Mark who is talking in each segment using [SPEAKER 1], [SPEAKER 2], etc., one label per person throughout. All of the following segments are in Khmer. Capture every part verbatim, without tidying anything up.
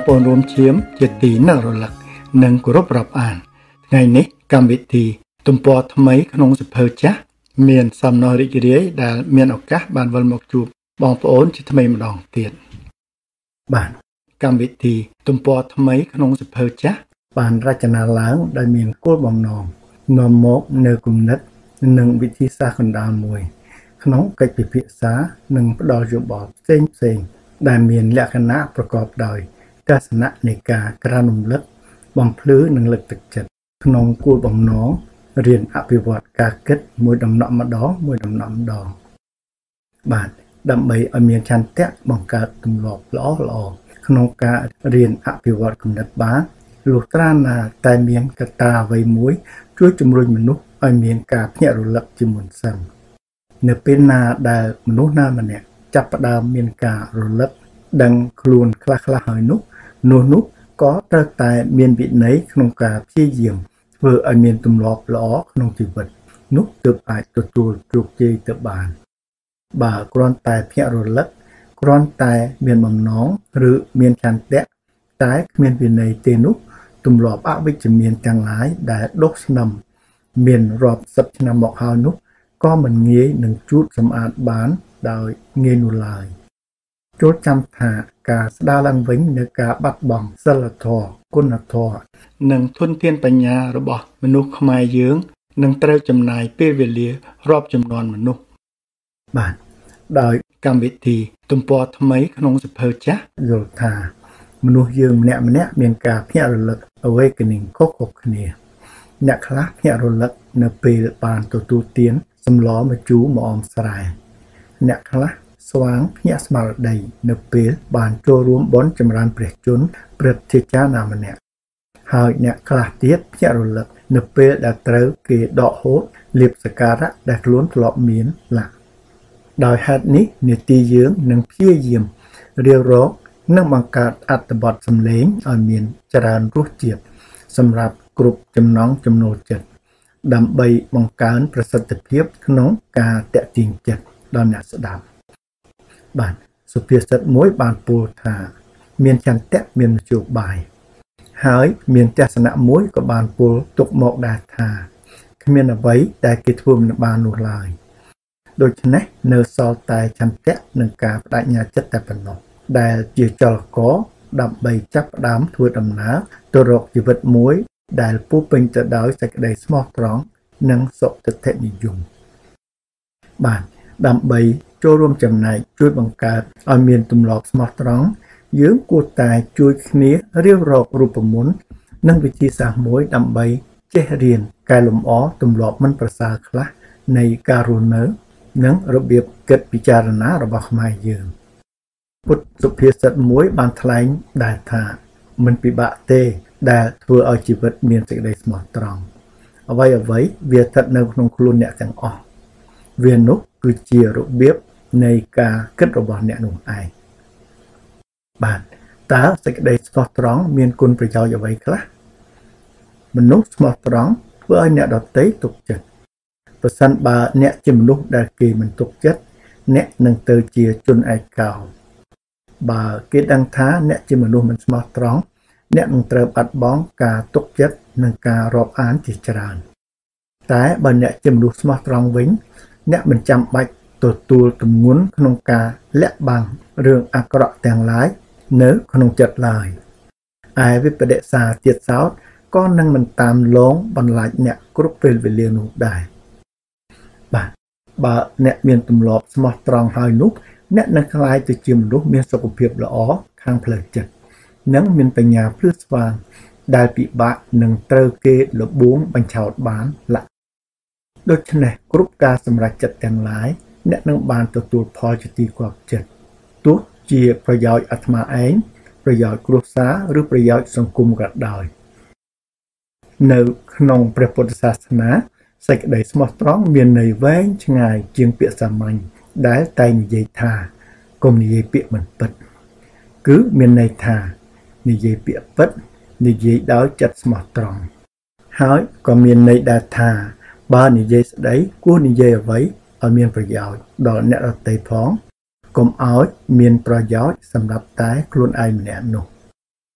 [SPEAKER 1] ប្អូនរួមឈាមជាទីនឹករលឹកនិងគោរពរាប់អានថ្ងៃនេះកម្មវិធីទំព័រថ្មីក្នុងសភៅចាស់មានសំណររីករាយដែលមានឱកាសបានវិលមកជួបបងប្អូនជាថ្មីម្ដងទៀតបាទកម្មវិធីទំព័រថ្មីក្នុងសភៅចាស់បានរចនាឡើងដោយមានគោលបំណងនាំមកនៅគំនិតនិងវិធីសាស្ត្រកណ្ដាលមួយក្នុងកិច្ចពិភាក្សានិងផ្ដល់យោបល់ផ្សេងផ្សេងដែលមានលក្ខណៈប្រកបដោយទស្សនៈនៃការក្រើនរំលឹកបំភ្លឺនិងលើកទឹកចិត្តក្នុងគោលបំណងរៀនអភិវឌ្ឍការគិតមួយដំណក់ម្ដងមួយដំណក់ម្ដងបាទដើម្បីឲ្យមានឆន្ទៈបង្កើតទម្លាប់ល្អល្អក្នុងការរៀនអភិវឌ្ឍគំនិតបានលុះត្រាណាតែមានកត្តាអ្វីមួយជួយជំរុញមនុស្សឲ្យមានការភ្ញាក់រលឹកជាមុនសិននៅពេលណាដែលមនុស្សណាម្នាក់ចាប់ផ្ដើមមានការរលឹកដឹងខ្លួនខ្លះៗហើយនោះនោះនោះក៏ត្រូវតែមានវិន័យក្នុងការព្យាយាមធ្វើឲ្យមានទម្លាប់ល្អក្នុងជីវិតនោះទើបអាចទទួលជោគជ័យទៅបានបើគ្រាន់តែភ្ញាក់រលឹកគ្រាន់តែមានបំណងឬមានឆន្ទៈតែគ្មានវិន័យទេនោះទម្លាប់អវិជ្ជមានទាំងឡាយដែលដុះស្នឹមមានរាប់សិបឆ្នាំមកហើយនោះក៏មិនងាយនឹងជួបសម្អាតបានដោយងាយនោះឡើយចូលចាំថាការស្ដារឡើងវិញនៅការបាត់បង់សិលធម៌គុណធម៌និងធនធានបញ្ញារបស់មនុស្សខ្មែរយើងនឹងត្រូវចំណាយពេលវេលារាប់ចំនួនមនុស្សបាទដោយកម្មវិធីទំព័រថ្មីក្នុងសភៅចាស់យល់ថាមនុស្សយើងម្នាក់ម្នាក់មានការភ្ញាក់រលឹក awakening ខុសៗគ្នាអ្នកខ្លះភ្ញាក់រលឹកនៅពេលបានទទួលទានសម្លម្ជូរម្អមស្រែអ្នកខ្លះស្វាងភ្ញាក់ស្មារតីនៅពេលបានចូលរួមបុណ្យចម្រើនព្រះជន្មព្រឹទ្ធាចារ្យណាម្នាក់ហើយអ្នកខ្លះទៀតភ្ញាក់រលឹកនៅពេលដែលត្រូវគេដកហូតលាភសក្ការៈដែលខ្លួនធ្លាប់មានឡាក់ដោយហេតុនេះនាទីយើងនឹងព្យាយាមរៀបរាប់និងបង្កើតអត្ថបទសម្លេងឲ្យមានច្រើនរសជាតិសម្រាប់គ្រប់ចំណង់ចំណូលចិត្តដើម្បីបង្កើនប្រសិទ្ធភាពក្នុងការតាក់ទាញចិត្តដល់អ្នកស្ដាប់បាទសុភាសិតមួយបានពោលថាមានចន្ទៈមានមធ្យោបាយហើយមានទស្សនៈមួយក៏បានពោលទុកមកដែរថាគ្មានអ្វីដែលគេធ្វើមិនបាននោះឡើយដូច្នេះនៅសល់តែចន្ទៈនិងការបដិញ្ញាចិត្តតែប៉ុណ្ណោះដែលជាចលករដើម្បីចាប់ផ្ដើមធ្វើដំណើរទៅរកជីវិតមួយដែលពោរពេញទៅដោយសេចក្តីស្មោះត្រង់និងសុទិដ្ឋិនិយមបាទដើម្បីចូលរួមចំណែកជួយបង្កើតឲ្យមានទម្លាប់ស្មោះត្រង់យើងគួរតែជួយគ្នារៀបរាប់រូបមន្តនិងវិធីសាស្ត្រមួយដើម្បីចេះរៀនកែលម្អទម្លាប់មិនប្រសើរខ្លះនៃការរស់នៅនិងរបៀបគិតពិចារណារបស់ខ្មែរយើងពុទ្ធសុភាសិតមួយបានថ្លែងដែរថាមិនពិបាកទេដែលធ្វើឲ្យជីវិតមានសេចក្តីស្មោះត្រង់អ្វីអ្វីវាស្ថិតនៅក្នុងខ្លួនអ្នកទាំងអស់វានោះគឺជារបៀបនៃការគិតរបស់អ្នកនោះឯងបាទតើសេចក្តីស្មោះត្រង់មានគុណប្រយោជន៍អ្វីខ្លះមនុស្សស្មោះត្រង់ធ្វើឲ្យអ្នកដទៃទុកចិត្តប្រសិនបើអ្នកជាមនុស្សដែលគេមិនទុកចិត្តអ្នកនឹងទៅជាជនឯកោបើគេដឹងថាអ្នកជាមនុស្សមិនស្មោះត្រង់អ្នកនឹងត្រូវបាត់បង់ការទុកចិត្តនិងការរាប់អានជាច្រើនតែបើអ្នកជាមនុស្សស្មោះត្រង់វិញអ្នកមិនចាំបាច់ទទួលទម្ងន់ក្នុងការលាក់បាំងរឿងអាក្រក់ទាំងឡាយនៅក្នុងចិត្តឡើយឯវិបដិសាទៀតសោតក៏នឹងមិនតាមលងបន្លាចអ្នកគ្រប់ពេលវេលានោះដែរបាទបើអ្នកមានទម្លាប់ស្មោះត្រង់ហើយនោះអ្នកនឹងក្លាយទៅជាមនុស្សមានសុខភាពល្អខាងផ្លូវចិត្តនិងមានបញ្ញាភ្លឺស្វាងដែលពិបាកនឹងត្រូវគេលបួងបញ្ឆោតបានឡាក់ដូច្នេះគ្រប់ការសម្រេចចិត្តទាំងឡាយអ្នកនឹងបានទទួលផលជាទីគាប់ចិត្តទោះជាប្រយោជន៍អាត្មាឯងប្រយោជន៍គ្រួសារឬប្រយោជន៍សង្គមក៏ដោយនៅក្នុងព្រះពុទ្ធសាសនាសេចក្តីស្មោះត្រង់មានន័យវែងឆ្ងាយជាងពាក្យសាមញ្ញដែលតែនិយាយថាកុំនិយាយពាក្យមិនពិតគឺមានន័យថានិយាយពាក្យពិតនិយាយដោយចិត្តស្មោះត្រង់ហើយក៏មានន័យដែរថាបើនិយាយស្ដីគួរនិយាយអ្វីឲ្យមានប្រយោជន៍ដល់អ្នកដទៃផងកុំឲ្យមានប្រយោជន៍សម្រាប់តែខ្លួនឯងម្នាក់នោះ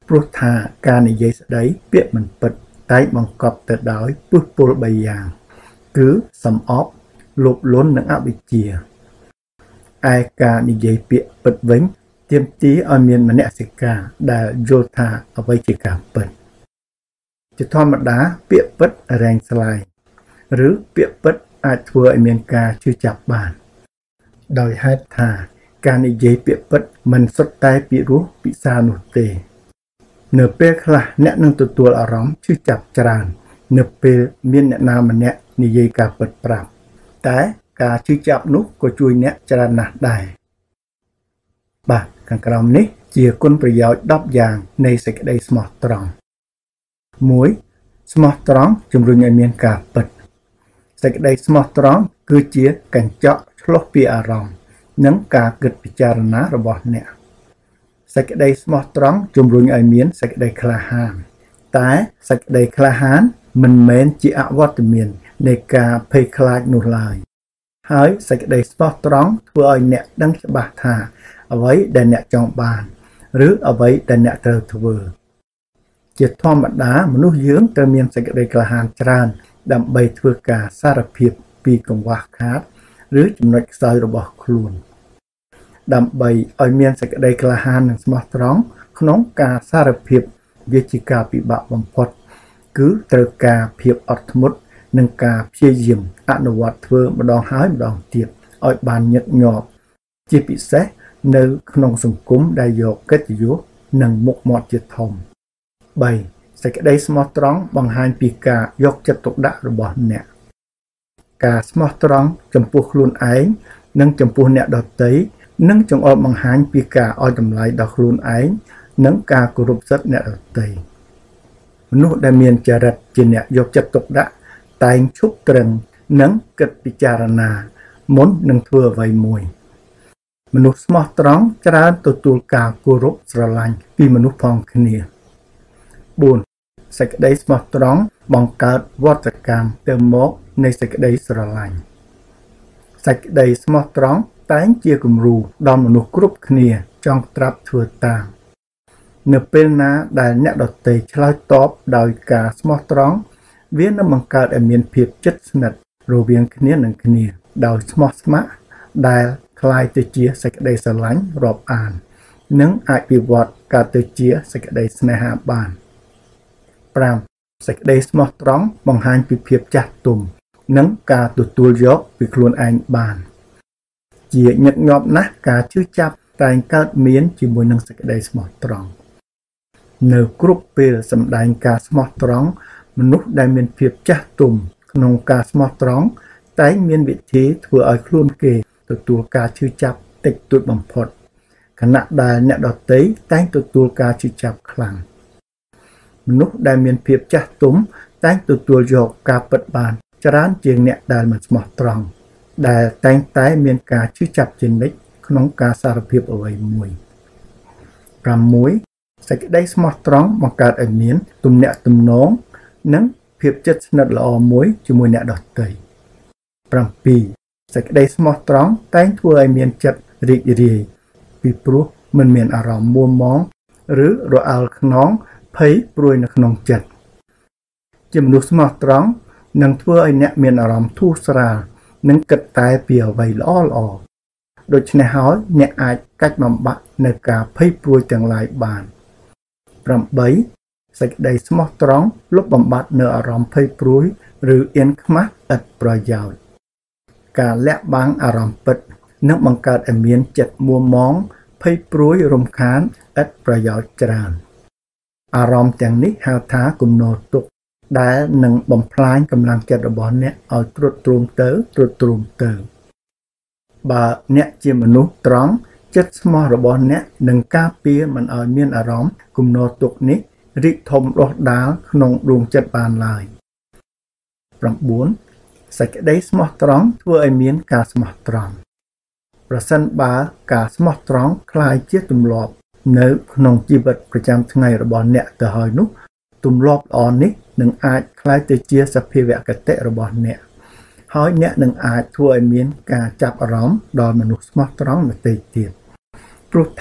[SPEAKER 1] ព្រោះថាការនិយាយស្ដីពាក្យមិនពិតតែបង្កប់ទៅដោយពុះពុលបីយ៉ាងគឺសំអប់លោភលន់និងអវិជ្ជាឯការនិយាយពាក្យពិតវិញទាមទារឲ្យមានមនសិការដែលយល់ថាអ្វីជាការពិតជាធម្មតាពាក្យពិតរែងស្លាយឬពាក្យពិតអាចធ្វើឲ្យមានការជឿចាប់បានដោយហេតុថាការនិយាយពាក្យពិតមិនសុទ្ធតែពីរោះពិសានោះទេនៅពេលខ្លះអ្នកនឹងទទួលអារម្មណ៍ជឿចាប់ច្រើននៅពេលមានអ្នកណាម្នាក់និយាយការពិតប្រាប់តែការជឿចាប់នោះក៏ជួយអ្នកច្រើនណាស់ដែរបាទខាងក្រោមនេះជាគុណប្រយោជន៍ដប់យ៉ាងនៃសេចក្តីស្មោះត្រង់មួយស្មោះត្រង់ជំរុញឲ្យមានការពិតសេចក្តីស្មោះត្រង់គឺជាកញ្ចក់ឆ្លុះពីអារម្មណ៍និងការគិតពិចារណារបស់អ្នកសេចក្តីស្មោះត្រង់ជំរុញឲ្យមានសេចក្តីក្លាហានតែសេចក្តីក្លាហានមិនមែនជាអវត្តមាននៃការភ័យខ្លាចនោះឡើយហើយសេចក្តីស្មោះត្រង់ធ្វើឲ្យអ្នកដឹងច្បាស់ថាអ្វីដែលអ្នកចង់បានឬអ្វីដែលអ្នកត្រូវធ្វើជាធម្មតាមនុស្សយើងត្រូវមានសេចក្តីក្លាហានច្រើនដើម្បីធ្វើការសារភាពពីកង្វះខាតឬចំណុចខ្សោយរបស់ខ្លួនដើម្បីឲ្យមានសេចក្តីក្លាហាននិងស្មោះត្រង់ក្នុងការសារភាពវាជាការពិបាកបំផុតគឺត្រូវការភាពអត់ធ្មត់និងការព្យាយាមអនុវត្តធ្វើម្ដងហើយម្ដងទៀតឲ្យបានញឹកញាប់ជាពិសេសនៅក្នុងសង្គមដែលយកកិត្តិយសនិងមុខមាត់ជាធំបីសេចក្តីស្មោះត្រង់បង្ហាញពីការយកចិត្តទុកដាក់របស់អ្នកការស្មោះត្រង់ចំពោះខ្លួនឯងនិងចំពោះអ្នកដទៃនឹងចង្អុលបង្ហាញពីការឲ្យតម្លៃដល់ខ្លួនឯងនិងការគោរពសិទ្ធិអ្នកដទៃមនុស្សដែលមានចរិតជាអ្នកយកចិត្តទុកដាក់តែងឈប់ត្រឹងនិងគិតពិចារណាមុននឹងធ្វើអ្វីមួយមនុស្សស្មោះត្រង់ច្រើនទទួលការគោរពស្រឡាញ់ពីមនុស្សផងគ្នាបួនសេចក្តីស្មោះត្រង់បង្កើតវត្តកម្មទៅមកនៃសេចក្តីស្រឡាញ់សេចក្តីស្មោះត្រង់តែងជាគំរូដល់មនុស្សគ្រប់គ្នាចង់ត្រាប់ធ្វើតាមនៅពេលណាដែលអ្នកដទៃឆ្លើយតបដោយការស្មោះត្រង់វានឹងបង្កើតឲ្យមានភាពជិតស្និទ្ធរវាងគ្នានឹងគ្នាដោយស្មោះស្ម័គ្រដែលคล้ายទៅជាសេចក្តីស្រឡាញ់រាប់អាននិងអាចវិវត្តកើតទៅជាសេចក្តីស្នេហាបានប្រាំសេចក្តីស្មោះត្រង់បង្ហាញពីភាពចាស់ទុំនិងការទទួលយកពីខ្លួនឯងបានជាញឹកញាប់ណាស់ការជឿចាប់តែងកើតមានជាមួយនឹងសេចក្តីស្មោះត្រង់នៅគ្រប់ពេលសម្ដែងការស្មោះត្រង់មនុស្សដែលមានភាពចាស់ទុំក្នុងការស្មោះត្រង់តែងមានវិធីធ្វើឲ្យខ្លួនគេទទួលការជឿចាប់តិចតួចបំផុតខណៈដែលអ្នកដទៃតែងទទួលការជឿចាប់ខ្លាំងមនុស្សដែលមានភាពចាស់ទុំតែងទទួលយកការពិតបានច្រើនជាងអ្នកដែលមិនស្មោះត្រង់ដែលតែងតែមានការជឿចាប់ជានិច្ចក្នុងការសារភាពអ្វីមួយប្រាំមួយសេចក្តីស្មោះត្រង់បង្កើតឲ្យមានទំនាក់ទំនងនិងភាពជិតស្និទ្ធល្អមួយជាមួយអ្នកដទៃប្រាំពីរសេចក្តីស្មោះត្រង់តែងធ្វើឲ្យមានចិត្តរីករាយពីព្រោះមិនមានអារម្មណ៍មួមម៉ងឬរអើលខ្នងភ័យព្រួយនៅក្នុងចិត្តជាមនុស្សស្មោះត្រង់នឹងធ្វើឲ្យអ្នកមានអារម្មណ៍ធូរស្រាលនិងគិតតែពីអ្វីល្អល្អដូច្នេះហើយអ្នកអាចកាច់បំបាក់នៅការភ័យព្រួយទាំងឡាយបានប្រាំបីសេចក្តីស្មោះត្រង់លុបបំបាត់នៅអារម្មណ៍ភ័យព្រួយឬអៀនខ្មាស់ឥតប្រយោជន៍ការលាក់បាំងអារម្មណ៍ពិតនឹងបង្កើតឲ្យមានចិត្តមួមម៉ងភ័យព្រួយរំខានឥតប្រយោជន៍ច្រើនអារម្មណ៍ទាំងនេះហៅថាគំនរទុក្ខដែលនឹងបំផ្លាញកម្លាំងចិត្តរបស់អ្នកឲ្យទ្រុឌទ្រោមទៅទ្រុឌទ្រោមទៅបើអ្នកជាមនុស្សត្រង់ចិត្តស្មោះរបស់អ្នកនឹងការពារមិនឲ្យមានអារម្មណ៍គំនរទុក្ខនេះរីកធំដុះដាលក្នុងដួងចិត្តបានឡើយប្រាំបួនសេចក្តីស្មោះត្រង់ធ្វើឲ្យមានការស្មោះត្រង់ប្រសិនបើការស្មោះត្រង់คล้ายជាទម្លាប់នៅក្នុងជីវិតប្រចាំថ្ងៃរបស់អ្នកទៅហើយនោះទម្លាប់ល្អនេះនឹងអាចคล้ายទៅជាសភាវគតិរបស់អ្នកហើយអ្នកនឹងអាចធ្វើឲ្យមានការចាប់អារម្មណ៍ដល់មនុស្សស្មោះត្រង់ដទៃទៀតព្រោះថា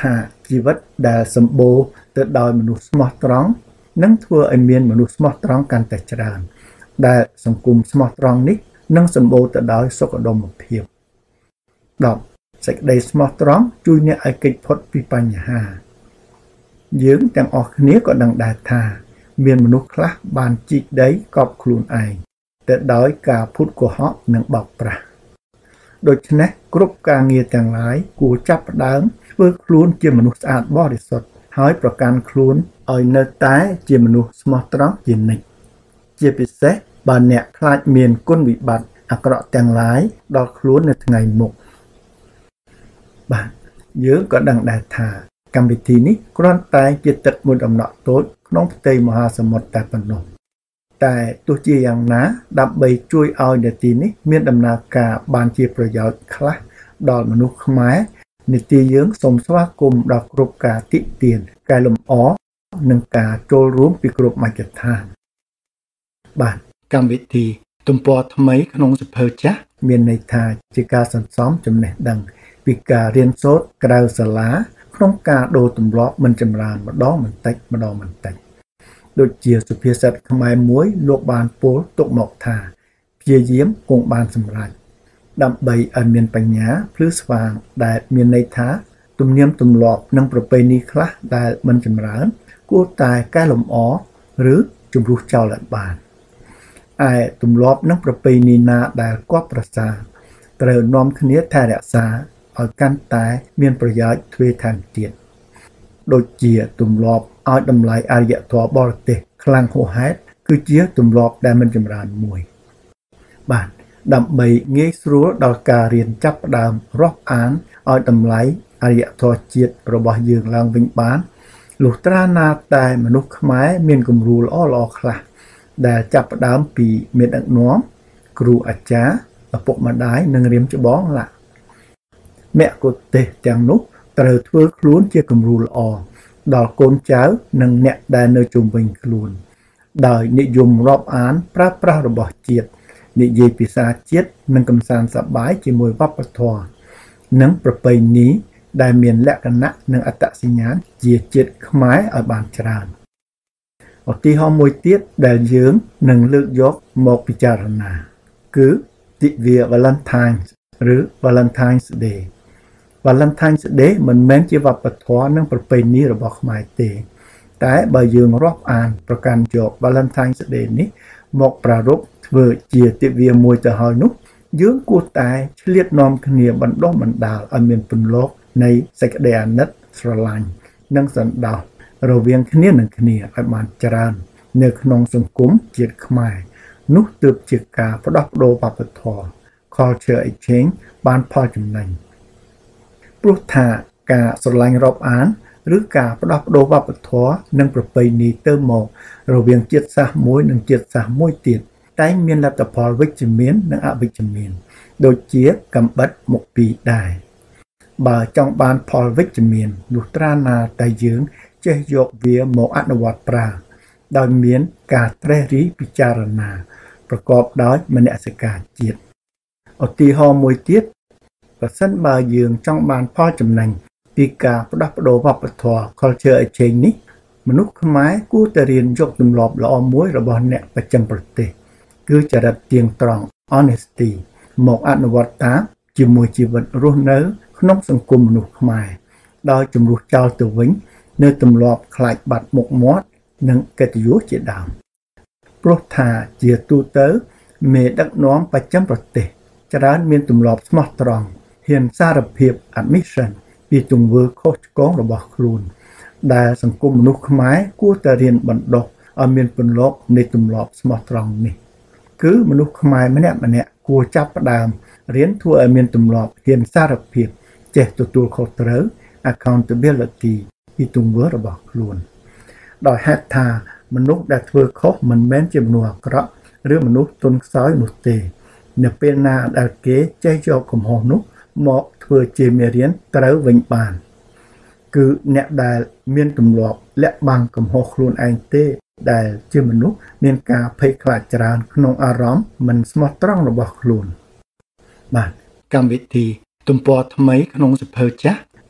[SPEAKER 1] ជីវិតដែលសម្បូរទៅដោយមនុស្សស្មោះត្រង់នឹងធ្វើឲ្យមានមនុស្សស្មោះត្រង់កាន់តែច្រើនដែលសង្គមស្មោះត្រង់នេះនឹងសម្បូរទៅដោយសុខដុមភាពដប់សេចក្តីស្មោះត្រង់ជួយអ្នកឲ្យគេចផុតពីបញ្ហាយើងទាំងអស់គ្នាក៏ដឹងដែរថាមានមនុស្សខ្លះបានជីកដីកប់ខ្លួនឯងទៅដោយការភូតកុហកនិងបោកប្រាស់ដូច្នេះគ្រប់ការងារទាំងឡាយគួរចាប់ផ្ដើមធ្វើខ្លួនជាមនុស្សស្អាតបរិសុទ្ធហើយប្រកាន់ខ្លួនឲ្យនៅតែជាមនុស្សស្មោះត្រង់ជានិច្ចជាពិសេសបើអ្នកខ្លាចមានគុណវិបត្តិអាក្រក់ទាំងឡាយដល់ខ្លួននៅថ្ងៃមុខបាទយើងក៏ដឹងដែរថាកម្មវិធីនេះគ្រាន់តែជាទឹកមួយដំណក់តូចក្នុងផ្ទៃមហាសមុទ្រតែប៉ុណ្ណោះតែទោះជាយ៉ាងណាដើម្បីជួយឲ្យនីតិនេះមានដំណើរការបានជាប្រយោជន៍ខ្លះដល់មនុស្សខ្មែរនីតិយើងសូមស្វាគមន៍ដល់គ្រប់ការតិទៀនកែលម្អនិងការចូលរួមពីគ្រប់មជ្ឈដ្ឋានបាទកម្មវិធីទំព័រថ្មីក្នុងសភៅចាស់មានន័យថាជាការសន្សំចំណេះដឹងពីការរៀនសូត្រក្រៅសាលាក្នុងការដូរទម្លាប់មិនចម្រើនម្ដងបន្តិចម្ដងបន្តិចដូចជាសុភាសិតខ្មែរមួយលោកបានពោលទុកមកថាព្យាយាមគង់បានសម្រេចដើម្បីឲ្យមានបញ្ញាភ្លឺស្វាងដែលមានន័យថាទំនៀមទម្លាប់និងប្រពៃណីខ្លះដែលមិនចម្រើនគួរតែកែលម្អឬជំរុះចោលឲ្យបានឯទម្លាប់និងប្រពៃណីណាដែលគប្ប្រសើរត្រូវនាំគ្នាថែរក្សាឲ្យកាន់តែមានប្រយោជន៍ទ្វេថែមទៀតដូចជាទម្លាប់ឲ្យតម្លៃអរិយធម៌បរទេសខ្លាំងហួសហេតុគឺជាទម្លាប់ដែលមិនចម្រើនមួយបាទដើម្បីងាយស្រួលដល់ការរៀនចាប់ផ្ដើមរាប់អានឲ្យតម្លៃអរិយធម៌ជាតិរបស់យើងឡើងវិញបានលុះត្រាណាតែមនុស្សខ្មែរមានគំរូល្អល្អខ្លះដែលចាប់ផ្ដើមពីមេដឹកនាំគ្រូអាចារ្យឪពុកម្ដាយនិងរៀមច្បងឡាមគ្គុទ្ទេសក៍ទាំងនោះត្រូវធ្វើខ្លួនជាគំរូល្អដល់កូនចៅនិងអ្នកដែលនៅជុំវិញខ្លួនដោយនិយមរាប់អានប្រើប្រាស់របស់ជាតិនិយាយភាសាជាតិនិងកំសាន្តសប្បាយជាមួយវប្បធម៌និងប្រពៃណីដែលមានលក្ខណៈនិងអត្តសញ្ញាណជាជាតិខ្មែរឲ្យបានច្រើនឧទាហរណ៍មួយទៀតដែលយើងនឹងលើកយកមកពិចារណាគឺទិវា Valentine ឬ Valentine's Day Valentine's Day មិនមែនជាវប្បធម៌និងប្រពៃណីរបស់ខ្មែរទេតែបើយើងរាប់អានប្រកាន់យក Valentine's Day នេះមកប្រារព្ធធ្វើជាទិវាមួយទៅហើយនោះយើងគួរតែឆ្លៀតនាំគ្នាបណ្ដុះបណ្ដាលឲ្យមានពន្លកនៃសេចក្តីអាណិតស្រឡាញ់និងសន្តោសរវាងគ្នានឹងគ្នាឲ្យបានច្រើននៅក្នុងសង្គមជាតិខ្មែរនោះទើបជាការផ្ដោះប្ដូរវប្បធម៌ culture exchange បានផលចំណេញព្រោះថាការស្រឡាញ់រាប់អានឬការផ្ដោះប្ដូរវប្បធម៌និងប្រពៃណីទៅមករវាងជាតិសាសន៍មួយនិងជាតិសាសន៍មួយទៀតតែមានលទ្ធផលវិជ្ជមាននិងអវិជ្ជមានដូចជាកំបិតមុខពីរដែរបើចង់បានផលវិជ្ជមានលុះត្រាណាតែយើងចេះយកវាមកអនុវត្តប្រើដោយមានការត្រេះរិះពិចារណាប្រកបដោយមនសិការជាតិឧទាហរណ៍មួយទៀតប្រសិនបើយើងចង់បានផលចំណេញពីការផ្ដោះប្ដូរវប្បធម៌ culture exchange នេះមនុស្សខ្មែរគួរតែរៀនយកទម្លាប់ល្អមួយរបស់អ្នកបច្ចឹមប្រទេសគឺចរិតទៀងត្រង់ honesty មកអនុវត្តតាមជាមួយជីវិតរស់នៅក្នុងសង្គមមនុស្សខ្មែរដោយជំរុះចោលទៅវិញនៅទម្លាប់ខ្លាចបាត់មុខមាត់និងកិត្តិយសជាដើមព្រោះថាជាទូទៅមេដឹកនាំបច្ចឹមប្រទេសច្រើនមានទម្លាប់ស្មោះត្រង់ហ៊ានសារភាព admission ពីទង្វើខុសឆ្គងរបស់ខ្លួនដែលសង្គមមនុស្សខ្មែរគួរតែរៀនបណ្ដុះឲ្យមានពន្លកនៃទម្លាប់ស្មោះត្រង់នេះគឺមនុស្សខ្មែរម្នាក់ម្នាក់គួរចាប់ផ្ដើមរៀនធ្វើឲ្យមានទម្លាប់ហ៊ានសារភាពចេះទទួលខុសត្រូវ accountability ពីទង្វើរបស់ខ្លួនដោយហេតុថាមនុស្សដែលធ្វើខុសមិនមែនជាមនុស្សអាក្រក់ឬមនុស្សទន់ខ្សោយនោះទេនៅពេលណាដែលគេចេះយកកំហុសនោះមកធ្វើជាមេរៀនត្រូវវិញបានគឺអ្នកដែលមានទម្លាប់លាក់បាំងកំហុសខ្លួនឯងទេដែលជាមនុស្សមានការភ័យខ្លាចច្រើនក្នុងអារម្មណ៍មិនស្មោះត្រង់របស់ខ្លួនបាទកម្មវិធីទំព័រថ្មីក្នុងសភៅចាស់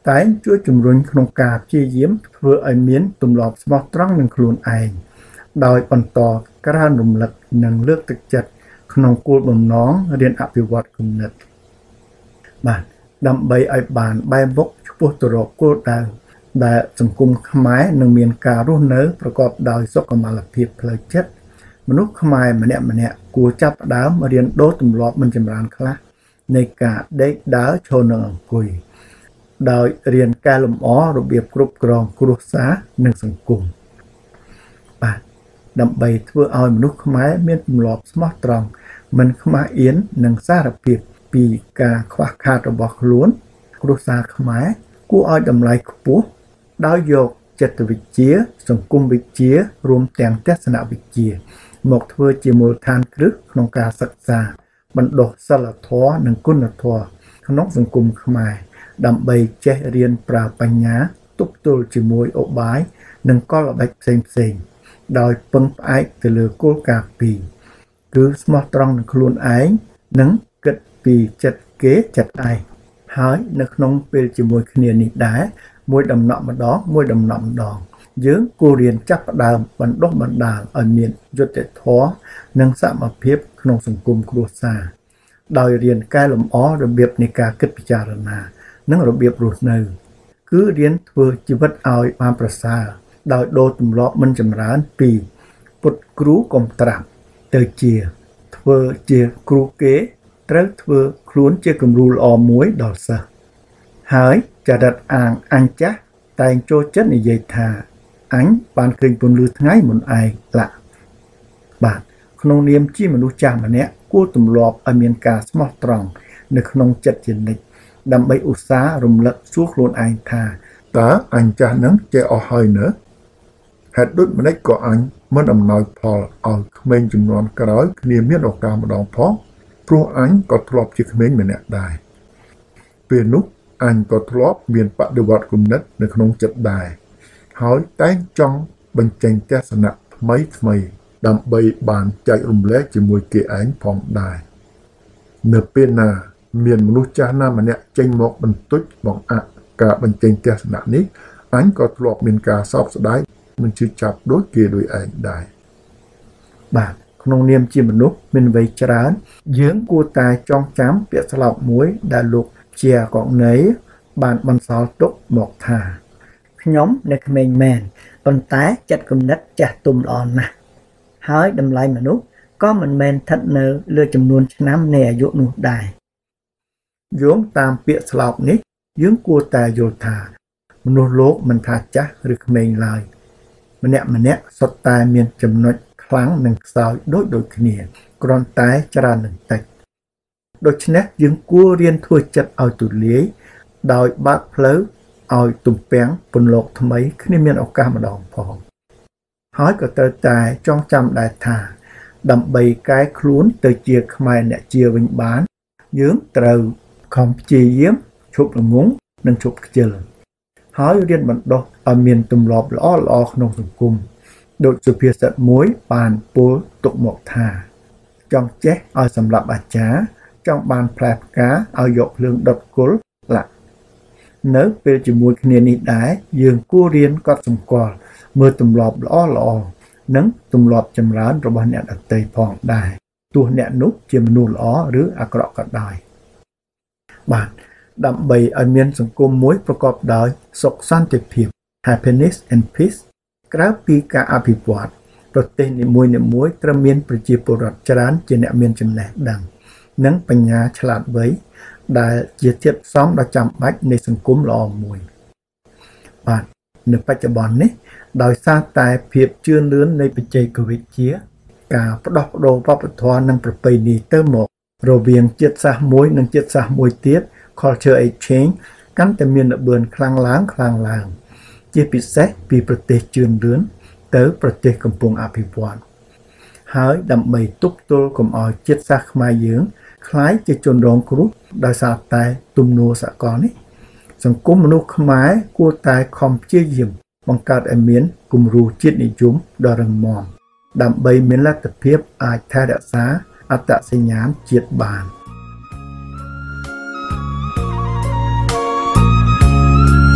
[SPEAKER 1] តែងជួយជំរុញក្នុងការព្យាយាមធ្វើឲ្យមានទម្លាប់ស្មោះត្រង់នឹងខ្លួនឯងដោយបន្តក្រើនរំលឹកនិងលើកទឹកចិត្តក្នុងគោលបំណងរៀនអភិវឌ្ឍគំនិតបាទដើម្បីឲ្យបានបែបមុខឆ្ពោះទៅរកគោលដៅដែលសង្គមខ្មែរនឹងមានការរស់នៅប្រកបដោយសុខុមាលភាពផ្លូវចិត្តមនុស្សខ្មែរម្នាក់ម្នាក់គួរចាប់ផ្ដើមរៀនដូរទម្លាប់មិនចម្រើនខ្លះនៃការដេកដើរឈរនិងអង្គុយដោយរៀនកែលម្អរបៀបគ្រប់គ្រងគ្រួសារនិងសង្គមបាទដើម្បីធ្វើឲ្យមនុស្សខ្មែរមានទម្លាប់ស្មោះត្រង់មិនខ្មាស់អៀននិងសារភាពពីការខ្វះខាតរបស់ខ្លួនគ្រួសារខ្មែរគួរឲ្យតម្លៃខ្ពស់ដោយយកចិត្តវិទ្យាសង្គមវិទ្យារួមទាំងទស្សនវិជ្ជាមកធ្វើជាមូលដ្ឋានគ្រឹះក្នុងការសិក្សាបណ្ដុះសីលធម៌និងគុណធម៌ក្នុងសង្គមខ្មែរដើម្បីចេះរៀនប្រើបញ្ញាទប់ទល់ជាមួយឧបាយនិងកលល្បិចផ្សេងៗដោយពឹងផ្អែកទៅលើគោលការណ៍ពីរគឺស្មោះត្រង់នឹងខ្លួនឯងនិងគិតពីចិត្តគេចិត្តឯងហើយនៅក្នុងពេលជាមួយគ្នានេះដែរមួយដំណក់ម្ដងមួយដំណក់ម្ដងយើងគួររៀនចាប់ផ្ដើមបណ្ដុះបណ្ដាលឲ្យមានយុត្តិធម៌និងសមភាពក្នុងសង្គមគ្រួសារដោយរៀនកែលម្អរបៀបនៃការគិតពិចារណានិងរបៀបរស់នៅគឺរៀនធ្វើជីវិតឲ្យបានប្រសើរដោយដូរទម្លាប់មិនចម្រើនពីពុតគ្រូកុំត្រាប់ទៅជាធ្វើជាគ្រូគេត្រូវធ្វើខ្លួនជាគំរូល្អមួយដល់សិស្សហើយចរិតអាងអញចាស់តែងចូលចិត្តនិយាយថាអញបានឃើញពន្លឺថ្ងៃមុនឯងឡាបាទក្នុងនាមជាមនុស្សចាស់ម្នាក់គួរទម្លាប់ឲ្យមានការស្មោះត្រង់នៅក្នុងចិត្តជានិច្ចដើម្បីឧស្សាហ៍រំលឹកសួរខ្លួនឯងថាតើអញចាស់នឹងចេះអស់ហើយនៅហេតុដូចម្តេចក៏អញមិនអំណោយផលឲ្យក្មេងជំនាន់ក្រោយគ្នាមានឱកាសម្ដងផងព្រោះអញក៏ធ្លាប់ជាក្មេងម្នាក់ដែរពេលនោះអញក៏ធ្លាប់មានបដិវត្តគំនិតនៅក្នុងចិត្តដែរហើយតែងចង់បញ្ចេញទស្សនៈថ្មីថ្មីដើម្បីបានចែករំលែកជាមួយគេឯងផងដែរនៅពេលណាមានមនុស្សចាស់ណាម្នាក់ចេញមកបន្ទោចបង្អាក់ការបញ្ចេញទស្សនៈនេះអញក៏ធ្លាប់មានការសោកស្ដាយមិនជឿចាប់ដូចគេដូចឯងដែរបាទក្នុងនាមជាមនុស្សមានវ័យច្រើនយើងគួរតែចងចាំពាក្យស្លោកមួយដែលលោកជាកងណីបានបន្សល់ទុកមកថាខ្ញុំនៅក្មេងមែនប៉ុន្តែចិត្តគំនិតចាស់ទុំល្អណាស់ហើយតម្លៃមនុស្សក៏មិនមែនស្ថិតនៅលើចំនួនឆ្នាំនៃអាយុនោះដែរយោងតាមពាក្យស្លោកនេះយើងគួរតែយល់ថាមនុស្សលោកមិនថាចាស់ឬក្មេងឡើយម្នាក់ម្នាក់សុទ្ធតែមានចំណុចខ្លាំងនិងខ្សោយដូចដូចគ្នាគ្រាន់តែច្រើននឹងតិចដូច្នេះយើងគួររៀនធ្វើចិត្តឲ្យទូលាយដោយបើកផ្លូវឲ្យទំពាំងពន្លកថ្មីគ្នាមានឱកាសម្ដងផងហើយក៏ត្រូវតែចងចាំដែរថាដើម្បីកែខ្លួនទៅជាខ្មែរអ្នកជាវិញបានយើងត្រូវខំព្យាយាមឈប់ល្ងង់និងឈប់ខ្ជិលហើយរៀនបណ្ដុះឲ្យមានទម្លាប់ល្អល្អក្នុងសង្គមដូចសុភាសិតមួយបានពោលទុកមកថាចង់ចេះឲ្យសម្រាប់អាចារ្យចង់បានផ្លែផ្កាឲ្យយកភ្លើងដុតគល់ឡាក់នៅពេលជាមួយគ្នានេះដែរយើងគួររៀនកត់សម្គាល់មើលទម្លាប់ល្អល្អនិងទម្លាប់ចម្រើនរបស់អ្នកដទៃផងដែរទោះអ្នកនោះជាមនុស្សល្អឬអាក្រក់ក៏ដោយបាទដើម្បីឲ្យមានសង្គមមួយប្រកបដោយសុខសន្តិភាព happiness and peace ក្រៅពីការអភិវឌ្ឍប្រទេសនីមួយៗត្រូវមានប្រជាពលរដ្ឋច្រើនជាអ្នកមានចំណេះដឹងនិងបញ្ញាឆ្លាតវៃដែលជាធាតុផ្សំដ៏ចាំបាច់នៃសង្គមល្អមួយបាទនៅបច្ចុប្បន្ននេះដោយសារតែភាពជឿនលឿននៃបច្ចេកវិទ្យាការផ្ដោះប្ដូរវប្បធម៌និងប្រពៃណីទៅមករវាងជាតិសាសន៍មួយនិងជាតិសាសន៍មួយទៀត culture exchange កាន់តែមានល្បឿនខ្លាំងឡើងខ្លាំងឡើងជាពិសេសពីប្រទេសជឿនលឿនទៅប្រទេសកំពុងអភិវឌ្ឍហើយដើម្បីទប់ទល់កុំឲ្យជាតិសាសន៍ខ្មែរយើងคล้ายជាជនរងគ្រោះដោយសារតែទំនោរសកលនេះសង្គមមនុស្សខ្មែរគួរតែខំព្យាយាមបង្កើតឲ្យមានគំរូជាតិនិយមដ៏រឹងមាំដើម្បីមានលទ្ធភាពអាចថែរក្សាអត្តសញ្ញាណជាតិបាន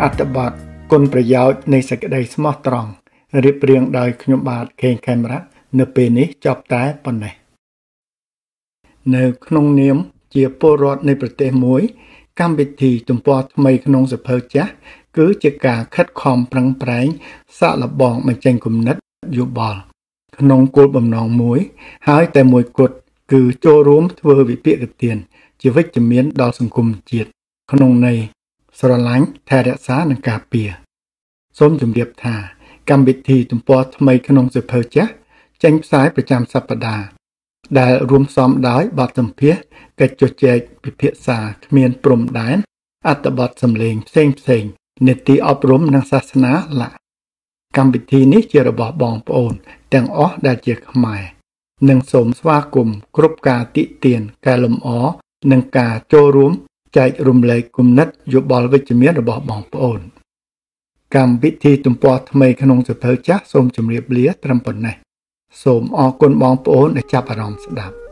[SPEAKER 1] អត្ថបទគុណប្រយោជន៍នៃសេចក្តីស្មោះត្រង់រៀបរៀងដោយខ្ញុំបាទខេងខេមរៈនៅពេលនេះចប់តែប៉ុណ្ណេះនៅក្នុងនាមជាពលរដ្ឋនៃប្រទេសមួយកម្មវិធីទំព័រថ្មីក្នុងសភៅចាស់គឺជាការខិតខំប្រឹងប្រែងសាកល្បងបញ្ចេញគំនិតយោបល់ក្នុងគោលបំណងមួយហើយតែមួយគត់គឺចូលរួមធ្វើវិភាគទានជាវិជ្ជមានដល់សង្គមជាតិក្នុងន័យស្រឡាញ់ថែរក្សានិងការពារសូមជម្រាបថាកម្មវិធីទំព័រថ្មីក្នុងសភៅចាស់ចេញផ្សាយប្រចាំសប្តាហ៍ដែលរួមផ្សំដោយបទសម្ភាសន៍កិច្ចជជែកពិភាក្សាគ្មានព្រំដែនអត្ថបទសម្លេងផ្សេងផ្សេងនីតិអប់រំនិងសាសនាឡៈកម្មវិធីនេះជារបស់បងប្អូនទាំងអស់ដែលជាខ្មែរនិងសូមស្វាគមន៍គ្រប់ការតិទៀនកែលម្អនិងការចូលរួមចែករំលែកគំនិតយោបល់វិជ្ជមានរបស់បងប្អូនកម្មវិធីទំព័រថ្មីក្នុងសភៅចាស់សូមជម្រាបលាត្រឹមប៉ុណ្ណេះសូមអរគុណបងប្អូនដែលចាប់អារម្មណ៍ស្ដាប់